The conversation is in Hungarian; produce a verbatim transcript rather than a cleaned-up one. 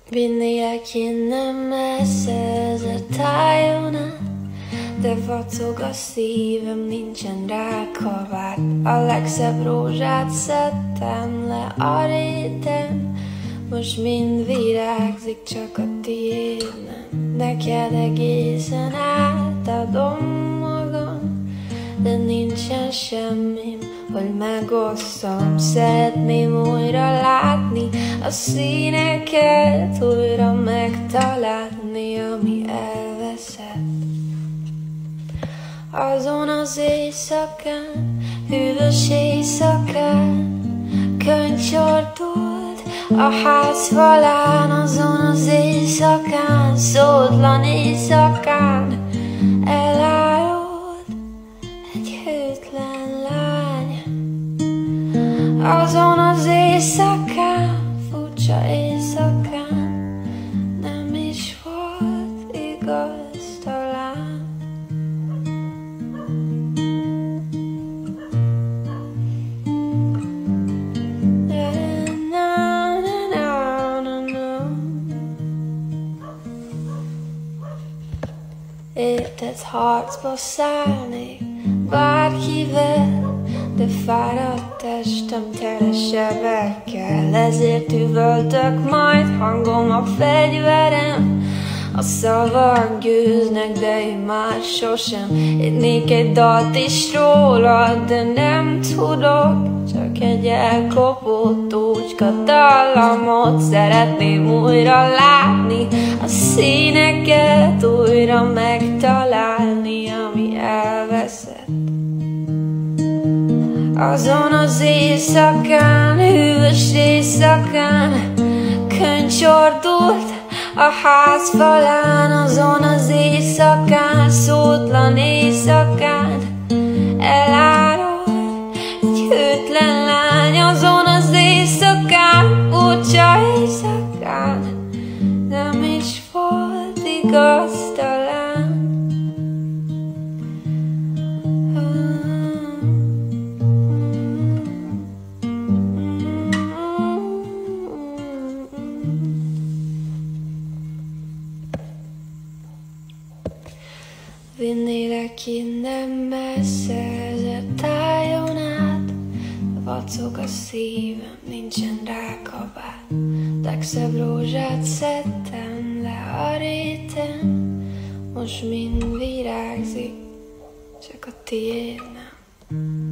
Vinnélek innen messze ezer tájon át, de vacog a szívem, nincsen rá kabát. A legszebb rózsát szedtem le a réten, most mind virágzik, csak a tiéd nem. Neked egészen átadom magam, de nincsen semmim, hogy megosszam. Szeretném újra látni a színeket, újra megtalálni, ami elveszett. Azon az éjszakán, hűvös éjszakán, könycsordult a ház falán. Azon az éjszakán, szótlan éjszakán, elárult egy hűtlen lány. Azon az éjszakán, furcsa éjszakán, nem is volt igaz talán. Érted, harcba szállnék bárkivel, de fáradt testem tele sebekkel. Ezért üvöltök majd, hangom a fegyverem. A szavak győznek, de én már sosem írnék egy dalt is rólad, de nem tudok. Csak egy elkopott ócska dallamot szeretném újra látni, a színeket újra megtalálni, ami elveszett. Azon az éjszakán, hűvös éjszakán, könycsordult a ház falán. Azon az éjszakán, szótlan éjszakán, elárult egy hűtlen lány. Azon az éjszakán, furcsa éjszakán, nem is volt igaz talán. Vinnélek innen messze ezer tájon át, vacog a szívem, nincsen rá kabát. Legszebb rózsát szedtem le a réten, most mind virágzik, csak a tiéd nem.